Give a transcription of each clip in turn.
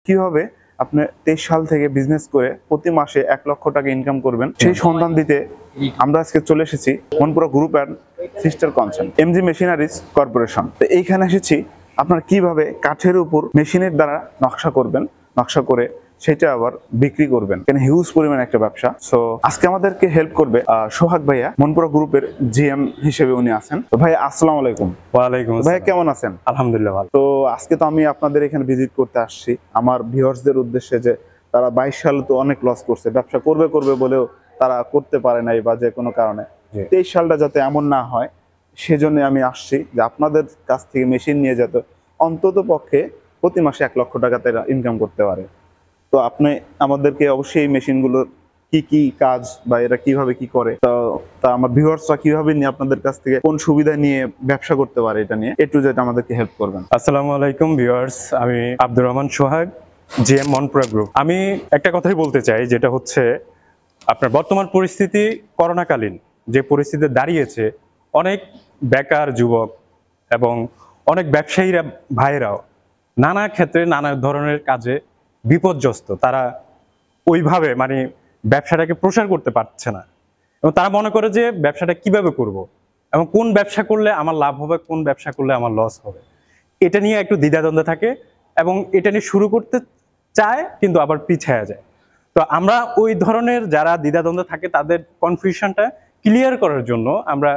কিভাবে আপনি 23 সাল থেকে বিজনেস করে প্রতি মাসে 1 লক্ষ টাকা ইনকাম করবেন সেই সন্ধান দিতে আমরা আজকে চলে এসেছি Monpura group and sister concern MG machineries corporation. তো এইখানে এসেছি আপনারা কিভাবে কাঠের উপর মেশিনের দ্বারা নকশা করবেন, নকশা করে সেটা আবার বিক্রি করবেন। এখানে হিউজ পরিমাণ একটা ব্যবসা। সো আজকে আমাদেরকে হেল্প করবে সোহাগ ভাইয়া, মনপুরা গ্রুপের জিএম হিসেবে উনি আছেন। তো ভাই আসসালামু আলাইকুম। ওয়ালাইকুম আসসালাম। ভাই কেমন আছেন? আলহামদুলিল্লাহ ভালো। তো আজকে তো আমি আপনাদের এখানে ভিজিট করতে আসছি আমার ভিউয়ার্সদের উদ্দেশ্যে, যে তারা 22 সালে তো অনেক লস করছে, ব্যবসা করবে বলেও তারা করতে পারে নাই বা যে কোনো কারণে। 23 সালটা যাতে এমন না হয় সেজন্য আমি আসছি, যে আপনাদের কাছ থেকে মেশিন নিয়ে যাতে অন্তত পক্ষে প্রতি মাসে 1 লক্ষ টাকা তারা ইনকাম করতে পারে। তো আপনি আমাদেরকে অবশ্যই এই মেশিনগুলোর কি কাজ বা এরা কিভাবে কি করে, তা আমার ভিউয়ার্সরা কিভাবে নিয়ে আপনাদের কাছ থেকে কোন সুবিধা নিয়ে ব্যবসা করতে পারে, এটা নিয়ে একটু যেটা আমাদেরকে হেল্প করবেন। আসসালামু আলাইকুম ভিউয়ার্স, আমি আব্দুর রহমান সোহাগ, জিএম মনপুরা গ্রুপ। আমি একটা কথাই বলতে চাই, যেটা হচ্ছে আপনার বর্তমান পরিস্থিতি করোনাকালীন যে পরিস্থিতি দাঁড়িয়েছে, অনেক বেকার যুবক এবং অনেক ব্যবসায়ীরা ভাইরাও নানা ক্ষেত্রে নানা ধরনের কাজে বিপর্যস্ত। তারা ওইভাবে ব্যবসাটাকে প্রসার করতে পারছে না এবং তারা মনে করে যে ব্যবসাটা কিভাবে করব এবং কোন ব্যবসা করলে আমার লাভ হবে, কোন ব্যবসা করলে আমার লস হবে, এটা নিয়ে একটু দ্বিধাদ্বন্দ্ব থাকে এবং এটা নিয়ে শুরু করতে চায় কিন্তু আবার পিছায়া যায়। তো আমরা ওই ধরনের যারা দ্বিধাদ্বন্দ্ব থাকে তাদের কনফিউশনটা ক্লিয়ার করার জন্য আমরা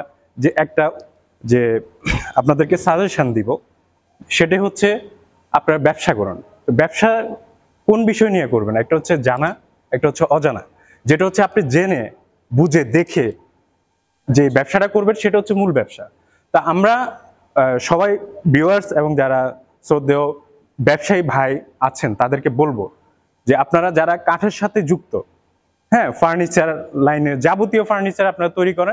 যে আপনাদেরকে সাজেশন দিব, সেটা হচ্ছে আপনারা ব্যবসা করুন। ব্যবসা কোন বিষয় নিয়ে করবেন? একটা হচ্ছে জানা, একটা হচ্ছে অজানা। যেটা হচ্ছে আপনি জেনে বুঝে দেখে যে ব্যবসাটা করবেন সেটা হচ্ছে মূল ব্যবসা। তা আমরা সবাই ভিউয়ার্স এবং যারা শ্রদ্ধেয় ব্যবসায়ী ভাই আছেন তাদেরকে বলবো যে আপনারা যারা কাঠের সাথে যুক্ত, হ্যাঁ, ফার্নিচার লাইনের যাবতীয় ফার্নিচার আপনারা তৈরি করেন,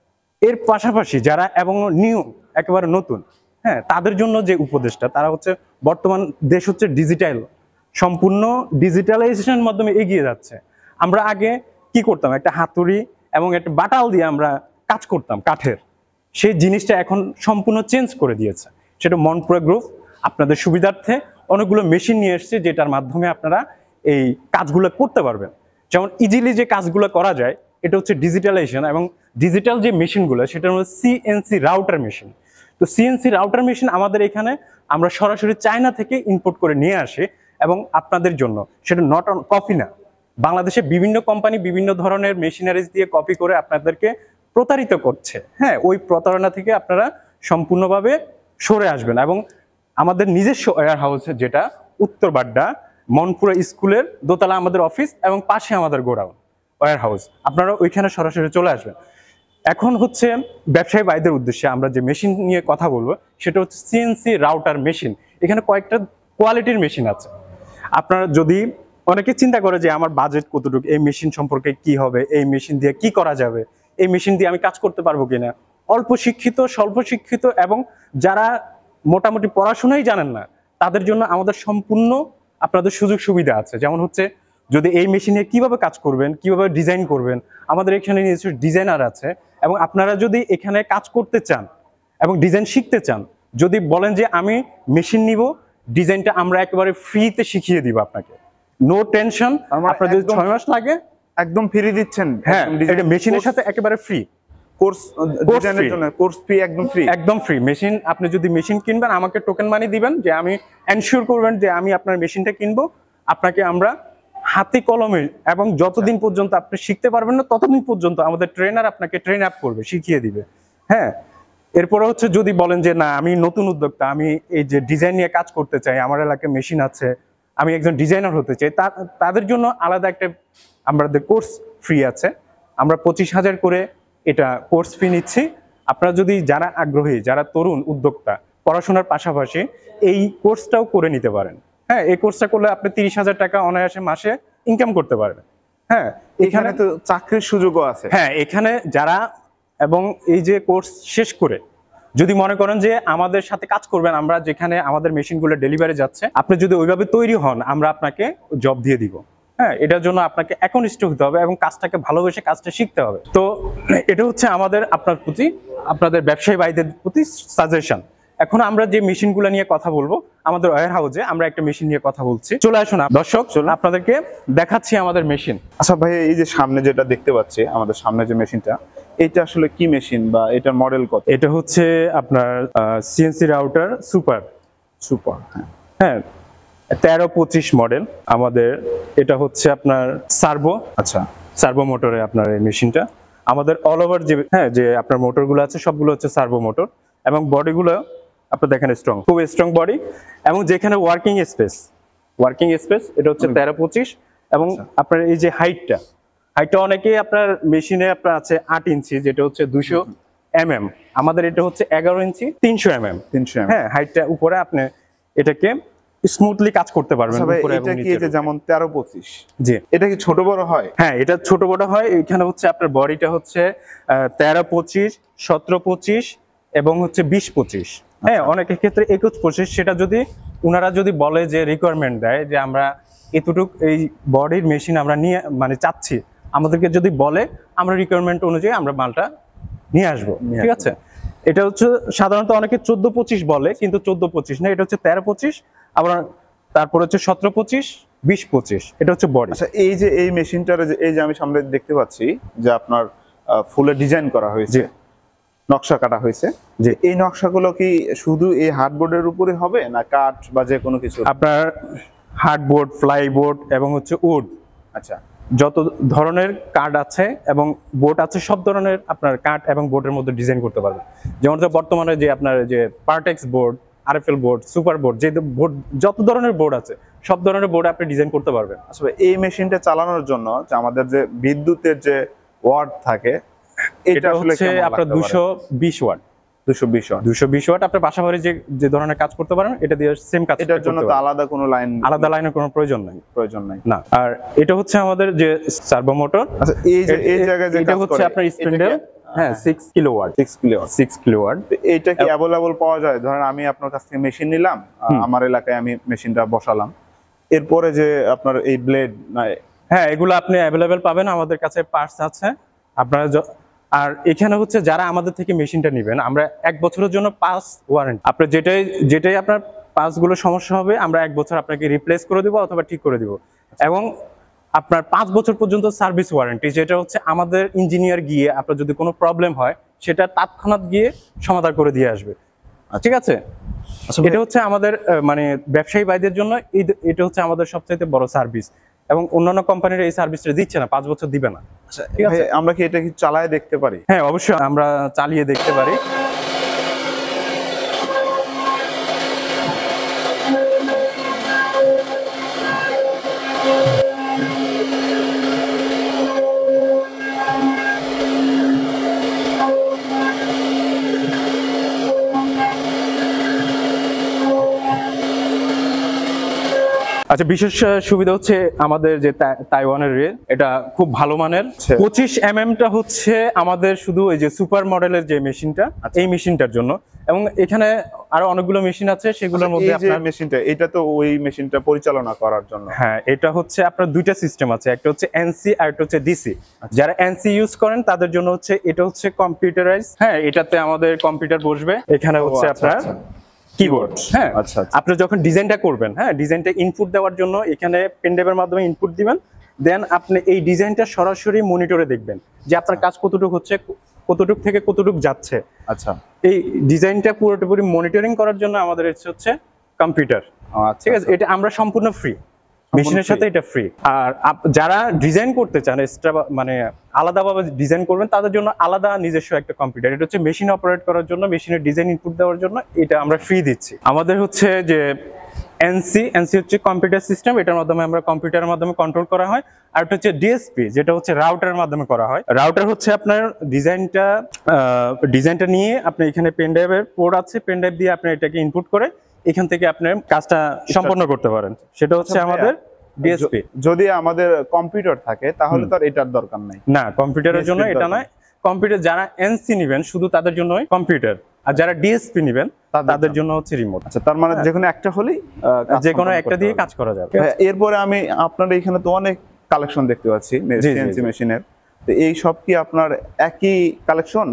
এর পাশাপাশি যারা এবং একেবারে নতুন, হ্যাঁ, তাদের জন্য যে উপদেশটা, তারা হচ্ছে বর্তমান দেশ হচ্ছে ডিজিটাল, সম্পূর্ণ ডিজিটালাইজেশনের মাধ্যমে এগিয়ে যাচ্ছে। আমরা আগে কি করতাম? একটা হাতুড়ি এবং একটা বাটাল দিয়ে আমরা কাজ করতাম কাঠের, সেই জিনিসটা এখন সম্পূর্ণ চেঞ্জ করে দিয়েছে। সেটা মনপুরা গ্রুপ আপনাদের সুবিধার্থে অনেকগুলো মেশিন নিয়ে এসেছে, যেটার মাধ্যমে আপনারা এই কাজগুলো করতে পারবেন। যেমন ইজিলি যে কাজগুলো করা যায়, এটা হচ্ছে ডিজিটালাইজেশন এবং ডিজিটাল যে মেশিনগুলো, সেটা হচ্ছে সিএনসি রাউটার মেশিন। তো সিএনসি রাউটার মেশিন আমাদের এখানে আমরা সরাসরি চায়না থেকে ইম্পোর্ট করে নিয়ে আসি এবং আপনাদের জন্য সেটা নট অন কপি না, বাংলাদেশে বিভিন্ন কোম্পানি বিভিন্ন ধরনের মেশিনারিজ দিয়ে কপি করে আপনাদেরকে প্রতারিত করছে। হ্যাঁ, ওই প্রতারণা থেকে আপনারা সম্পূর্ণভাবে সরে আসবেন এবং আমাদের নিজস্ব ওয়্যার হাউস, যেটা উত্তর বাড্ডা মনপুরা স্কুলের দোতলা আমাদের অফিস এবং পাশে আমাদের গোডাউন ওয়্যার হাউস, আপনারা ওইখানে সরাসরি চলে আসবেন। এখন হচ্ছে ব্যবসায়ী ভাইদের উদ্দেশ্যে আমরা যে মেশিন নিয়ে কথা বলবো, সেটা হচ্ছে সিএনসি রাউটার মেশিন। এখানে কয়েকটা কোয়ালিটির মেশিন আছে। আপনারা যদি অনেকে চিন্তা করে যে আমার বাজেট কতটুকু, এই মেশিন সম্পর্কে কি হবে, এই মেশিন দিয়ে কি করা যাবে, এই মেশিন দিয়ে আমি কাজ করতে পারবো কিনা, অল্প শিক্ষিত, স্বল্প শিক্ষিত এবং যারা মোটামুটি পড়াশোনাই জানেন না, তাদের জন্য আমাদের সম্পূর্ণ আপনাদের সুযোগ সুবিধা আছে। যেমন হচ্ছে যদি এই মেশিনে কিভাবে কাজ করবেন, কিভাবে ডিজাইন করবেন, আমাদের এখানে নিজস্ব ডিজাইনার আছে এবং আপনারা যদি এখানে কাজ করতে চান এবং ডিজাইন শিখতে চান, যদি বলেন যে আমি মেশিন নিব, ডিজাইনটা আমরা একেবারে ফ্রিতে শিখিয়ে দিব আপনাকে, নো টেনশন। আপনার যদি 6 মাস লাগে একদম ফ্রি দিচ্ছেন? হ্যাঁ, এটা মেশিনের সাথে একেবারে ফ্রি। কোর্স ডিজাইনের জন্য কোর্স ফ্রি, একদম ফ্রি মেশিন। আপনি যদি মেশিন কিনবেন, আমাকে টোকেন মানি দিবেন, যে আমি এনশিওর করবেন যে আমি আপনার মেশিনটা কিনবো। আপনাকে আমরা হাতে কলমে এবং যতদিন পর্যন্ত আপনি শিখতে পারবেন না, ততদিন পর্যন্ত আমাদের ট্রেনার আপনাকে ট্রেন আপ করবে, শিখিয়ে দিবে। হ্যাঁ, এরপরে হচ্ছে যদি বলেন যে না, আমি নতুন উদ্যোক্তা, আমি এই যে ডিজাইন নিয়ে কাজ করতে চাই, আমার এলাকায় মেশিন আছে, আমি একজন ডিজাইনার হতে চাই, তাদের জন্য আলাদা একটা আমাদের কোর্স ফ্রি আছে। আমরা 25,000 করে এটা কোর্স ফি নিচ্ছি। আপনারা যদি যারা আগ্রহী, যারা তরুণ উদ্যোক্তা, পড়াশোনার পাশাপাশি এই কোর্সটাও করে নিতে পারেন। হ্যাঁ, এই কোর্সটা করলে আপনি 30,000 টাকা অনায়াসে মাসে ইনকাম করতে পারবেন। হ্যাঁ, এখানে তো চাকরির সুযোগও আছে। হ্যাঁ, এখানে যারা এবং এই যে কোর্স শেষ করে যদি মনে করেন যে আমাদের সাথে কাজ করবেন, আমরা যেখানে আমাদের মেশিনগুলো ডেলিভারি যাচ্ছে, আপনি যদি ওইভাবে তৈরি হন, আমরা আপনাকে জব দিয়ে দিব। হ্যাঁ, এটার জন্য আপনাকে একনিষ্ঠ হতে হবে এবং কাজটাকে ভালোবেসে কাজটা শিখতে হবে। তো এটা হচ্ছে আমাদের আপনাদের ব্যবসায়ী ভাইদের প্রতি সাজেশন। এখন আমরা যে মেশিনগুলো নিয়ে কথা বলবো আমাদের ওয়্যার হাউসে আমরা একটা মেশিন নিয়ে কথা বলছি। চলে আসুন দর্শক, আপনাদেরকে দেখাচ্ছি আমাদের মেশিন। আচ্ছা ভাই, এই যে সামনে যেটা দেখতে পাচ্ছি, আমাদের সামনে যে মেশিনটা, এটা আসলে কি মেশিন বা এটার মডেল কত? এটা হচ্ছে আপনার সিএনসি রাউটার সুপার। হ্যাঁ 1325 মডেল আমাদের। এটা হচ্ছে আপনার সার্ভো, আচ্ছা সার্ভো মোটরে আপনার এই মেশিনটা। আমাদের অল ওভার যে আপনার মোটরগুলো আছে সবগুলো হচ্ছে সার্ভো মোটর, এবং বডিগুলো আপনার দেখেন স্ট্রং, খুব স্ট্রং বডি। এবং যেখানে ওয়ার্কিং স্পেস এটা হচ্ছে 1325। এবং আপনার এই যে হাইটটা অনেকেই আপনার মেশিনে আপনার আছে 8 ইঞ্চি, যেটা হচ্ছে 200 mm। আমাদের এটা হচ্ছে 11 ইঞ্চি 300 mm। হ্যাঁ হাইটটা উপরে আপনি এটাকে স্মুথলি কাজ করতে পারবেন। এটা কি যে যেমন 1325, জি এটা কি ছোট বড় হয়? হ্যাঁ এটা ছোট বড় হয়। এখানে হচ্ছে আপনার বডিটা হচ্ছে 1325, 1725 এবং হচ্ছে 2025। হ্যাঁ অনেকের ক্ষেত্রে 2125। সেটা যদি ওনারা যদি বলে যে রিকোয়ারমেন্ট দেয় যে আমরা এতটুক এই বডির মেশিন আমরা নিয়ে মানে চাচ্ছি, আমাদেরকে যদি বলে আমরা রিকোয়ারমেন্ট অনুযায়ী আমরা মালটা নিয়ে আসবো, ঠিক আছে। এটা হচ্ছে সাধারণত অনেকে 1425 বলে, কিন্তু 1425 না, এটা হচ্ছে 1325। আবার তারপর হচ্ছে 1725, 2025। এটা হচ্ছে বডি। আচ্ছা, এই যে এই মেশিনটার এই যে আমি সামনে দেখতে পাচ্ছি যে আপনার ফুলে ডিজাইন করা হয়েছে, নকশা কাটা হয়েছে, যে এই নকশাগুলো কি শুধু এই হার্ডবোর্ডের উপরে হবে না কাঠ বা যে কোনো কিছু? আপনার হার্ডবোর্ড, ফ্লাইবোর্ড এবং হচ্ছে উড, আচ্ছা যত ধরনের কাঠ আছে এবং বোর্ড আছে সব ধরনের আপনার কাঠ এবং বোর্ডের মধ্যে ডিজাইন করতে পারবেন। যেমন বর্তমানে যে আপনার যে Partex board, RFL board, super board, যে বোর্ড যত ধরনের বোর্ড আছে সব ধরনের বোর্ড আপনি ডিজাইন করতে পারবেন। আসলে এই মেশিনটা চালানোর জন্য যে আমাদের যে বিদ্যুতের যে ওয়াট থাকে, এটা আসলে হচ্ছে আপনার 220 ওয়াট। 220 ওয়াট আপনার বাসাবাড়ি যে ধরনের কাজ করতে পারেন এটা দিয়ে সেম কাজ। এটার জন্য তো আলাদা কোনো আলাদা লাইনের কোনো প্রয়োজন নাই না। আর এটা হচ্ছে আমাদের যে সার্ভো মোটর। আচ্ছা, এই জায়গায় এটা হচ্ছে আপনার স্পিন্ডেল, হ্যাঁ 6 কিলোওয়াট। 6 কিলোওয়াট। এইটা কি अवेलेबल পাওয়া যায়? ধরেন আমি আপনার কাছ থেকে মেশিন নিলাম, আমার এলাকায় আমি মেশিনটা বসালাম, এরপরে যে আপনার এই ব্লেড, হ্যাঁ এগুলো আপনি अवेलेबल পাবেন, আমাদের কাছে পার্টস আছে আপনারা। আর এখানে হচ্ছে যারা আমাদের থেকে মেশিনটা নেবেন, আমরা 1 বছরের জন্য পাস ওয়ারেন্টি। আপনার যেটাই আপনার পার্টসগুলো সমস্যা হবে আমরা 1 বছর আপনাকে রিপ্লেস করে দেবো অথবা ঠিক করে দিব। এবং আপনার 5 বছর পর্যন্ত সার্ভিস ওয়ারেন্টি, যেটা হচ্ছে আমাদের ইঞ্জিনিয়ার গিয়ে আপনার যদি কোনো প্রবলেম হয় সেটা তৎক্ষণাৎ গিয়ে সমাধান করে দিয়ে আসবে, ঠিক আছে। এটা হচ্ছে আমাদের মানে ব্যবসায়ী ভাইদের জন্য এটা হচ্ছে আমাদের সবচেয়ে বড় সার্ভিস, এবং অন্যান্য কোম্পানির এই সার্ভিসটা দিচ্ছে না, 5 বছর দিবে না। ঠিক আছে, আমরা কি এটা কি চালায় দেখতে পারি? হ্যাঁ অবশ্যই আমরা চালিয়ে দেখতে পারি। আচ্ছা, বিশেষ সুবিধা হচ্ছে আমাদের যে তাইওয়ানের রেল, এটা খুব ভালো মানের। 25 mm টা হচ্ছে আমাদের শুধু এই যে সুপার মডেলের যে মেশিনটা, এই মেশিনটার জন্য। এবং এখানে আরো অনেকগুলো মেশিন আছে, সেগুলোর মধ্যে আপনার মেশিনটা, এটা তো ওই মেশিনটা পরিচালনা করার জন্য। হ্যাঁ এটা হচ্ছে আপনার দুইটা সিস্টেম আছে, একটা হচ্ছে এনসি আর একটা হচ্ছে ডিসি। যারা এনসি ইউজ করেন তাদের জন্য হচ্ছে এটা হচ্ছে কম্পিউটারাইজ। হ্যাঁ এটাতে আমাদের কম্পিউটার বসবে, এখানে হচ্ছে আপনার কিবোর্ড। হ্যাঁ আচ্ছা, আপনি যখন ডিজাইনটা করবেন, হ্যাঁ ডিজাইনটা ইনপুট দেওয়ার জন্য এখানে পেন ড্রাইভের মাধ্যমে ইনপুট দিবেন, দেন আপনি এই ডিজাইনটা সরাসরি মনিটরে দেখবেন যে আপনার কাজ কতটুকু হচ্ছে, কতটুকু থেকে কতটুকু যাচ্ছে। আচ্ছা, এই ডিজাইনটা পুরোপুরি মনিটরিং করার জন্য আমাদের হচ্ছে কম্পিউটার, ঠিক আছে। এটা আমরা সম্পূর্ণ ফ্রি, মেশিনের সাথে এটা ফ্রি। আর যারা ডিজাইন করতে চান এক্সট্রা মানে আলাদাভাবে ডিজাইন করবেন, তাদের জন্য আলাদা নিজস্ব একটা কম্পিউটার। এটা হচ্ছে মেশিন অপারেট করার জন্য, মেশিনের ডিজাইন ইনপুট দেওয়ার জন্য, এটা আমরা ফ্রি দিচ্ছি। আমাদের হচ্ছে যে এনসি হচ্ছে কম্পিউটার সিস্টেম, এটার মাধ্যমে আমরা কম্পিউটারের মাধ্যমে কন্ট্রোল করা হয়। আর এটা হচ্ছে ডিএসপি, যেটা হচ্ছে রাউটারের মাধ্যমে করা হয়। রাউটার হচ্ছে আপনার ডিজাইনটা নিয়ে আপনি এখানে পেন ড্রাইভের পোর্ট আছে, পেন ড্রাইভ দিয়ে আপনি এটাকে ইনপুট করে এখান থেকে আপনার কাজটা সম্পন্ন করতে পারেন। সেটা হচ্ছে আমাদের ডিএসপি। যদি আমাদের কম্পিউটার থাকে তাহলে তো আর এটার দরকার নাই। না, কম্পিউটারের জন্য এটা নয়। কম্পিউটার যারা এনসি নেবেন শুধু তাদের জন্য কম্পিউটার, আর যারা ডিএসপি নেবেন তাদের জন্য হচ্ছে রিমোট। আচ্ছা, তার মানে যেকোনো একটা হলেই যে কোনো একটা দিয়ে কাজ করা যাবে। এরপরে আমি আপনার এখানে তো অনেক কালেকশন দেখতে পাচ্ছি সিএনসি মেশিনের, তো এই সব কি আপনার একই কালেকশন না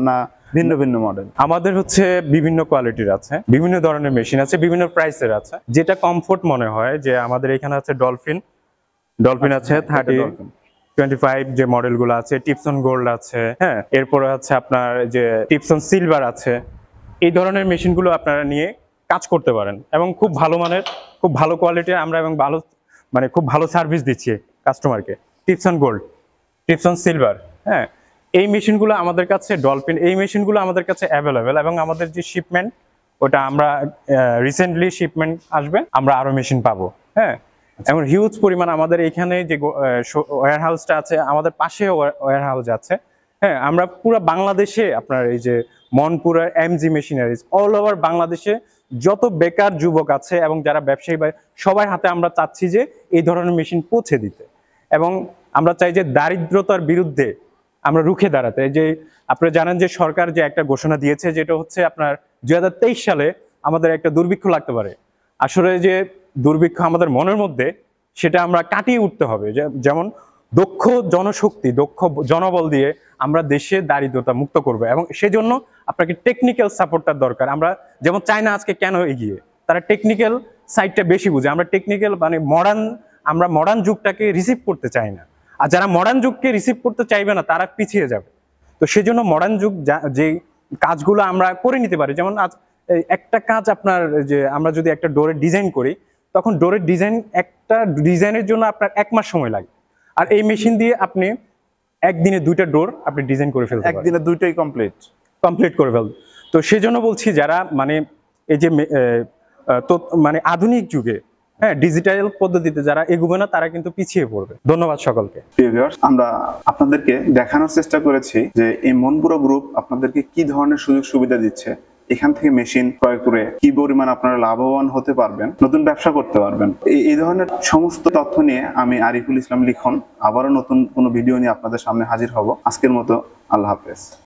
ভিন্ন ভিন্ন মডেল? আমাদের হচ্ছে বিভিন্ন কোয়ালিটির আছে, বিভিন্ন ধরনের মেশিন আছে, বিভিন্ন প্রাইসের আছে। যেটা কমফোর্ট মনে হয়, যে আমাদের এখানে আছে ডলফিন আছে 25 যে মডেলগুলো আছে, টিপসন গোল্ড আছে, হ্যাঁ, এরপরে আছে আপনার যে টিপসন সিলভার আছে। এই ধরনের মেশিনগুলো আপনারা নিয়ে কাজ করতে পারেন এবং খুব ভালো মানের, খুব ভালো কোয়ালিটির আমরা, এবং ভালো খুব ভালো সার্ভিস দিচ্ছি কাস্টমারকে। টিপসন গোল্ড, টিপসন সিলভার, হ্যাঁ, এই মেশিনগুলো আমাদের কাছে, ডলফিন, এই মেশিনগুলো আমাদের কাছে অ্যাভেলেবেল। এবং আমাদের যে শিপমেন্ট, ওটা আমরা রিসেন্টলি শিপমেন্ট আসবে, আমরা আরো মেশিন পাবো, হ্যাঁ। এবং হিউজ পরিমাণ আমাদের এখানে যে ওয়্যার হাউসটা আছে, আমাদের পাশে ওয়্যার হাউস আছে, হ্যাঁ। আমরা পুরো বাংলাদেশে আপনার এই যে মনপুরার এমজি মেশিনারিজ, অল ওভার বাংলাদেশে যত বেকার যুবক আছে এবং যারা ব্যবসায়ী, সবার হাতে আমরা চাচ্ছি যে এই ধরনের মেশিন পৌঁছে দিতে। এবং আমরা চাই যে দারিদ্রতার বিরুদ্ধে আমরা রুখে দাঁড়াতে। যে আপনারা জানেন যে সরকার যে একটা ঘোষণা দিয়েছে, যেটা হচ্ছে আপনার 2023 সালে আমাদের একটা দুর্ভিক্ষ লাগতে পারে। আসলে যে দুর্ভিক্ষ আমাদের মনের মধ্যে, সেটা আমরা কাটিয়ে উঠতে হবে। যেমন দক্ষ জনশক্তি, দক্ষ জনবল দিয়ে আমরা দেশে দারিদ্রতা মুক্ত করবো, এবং সেজন্য আপনাকে টেকনিক্যাল সাপোর্টটার দরকার। আমরা যেমন চায়না আজকে কেন এগিয়ে, তারা টেকনিক্যাল সাইডটা বেশি বুঝে। আমরা টেকনিক্যাল আমরা মডার্ন যুগটাকে রিসিভ করতে চাই না, আর যারা মডার্ন যুগকে রিসিভ করতে চাইবে না তারা পিছিয়ে যাবে। তো সেজন্য মডার্ন যুগ যে কাজগুলো আমরা করে নিতে পারি, যেমন আজ একটা কাজ আপনার, যে আমরা যদি একটা ডোরের ডিজাইন করি, তখন ডোরের ডিজাইন, একটা ডিজাইনের জন্য আপনার 1 মাস সময় লাগে। আর এই মেশিন দিয়ে আপনি একদিনে 2টা ডোর আপনি ডিজাইন করে ফেলতে পারেন, একদিনে 2টাই কমপ্লিট করে ফেলতে। তো সেজন্য বলছি, যারা এই যে আধুনিক যুগে, হ্যাঁ, ডিজিটাল পদ্ধতিতে যারা এগোবে না, তারা কিন্তু পিছিয়ে পড়বে। ধন্যবাদ সকলকে। আমরা আপনাদেরকে দেখানোর চেষ্টা করেছি যে এই মনপুরা গ্রুপ আপনাদেরকে কি ধরনের সুযোগ সুবিধা দিচ্ছে, এখান থেকে মেশিন ক্রয় করে কি পরিমাণ আপনারা লাভবান হতে পারবেন, নতুন ব্যবসা করতে পারবেন। এই ধরনের সমস্ত তথ্য নিয়ে আমি আরিফুল ইসলাম লিখন আবারও নতুন কোনো ভিডিও নিয়ে আপনাদের সামনে হাজির হব। আজকের মতো আল্লাহ হাফেজ।